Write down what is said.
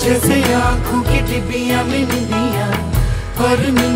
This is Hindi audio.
जैसे आंखों की डिबिया में निंदिया, और नींद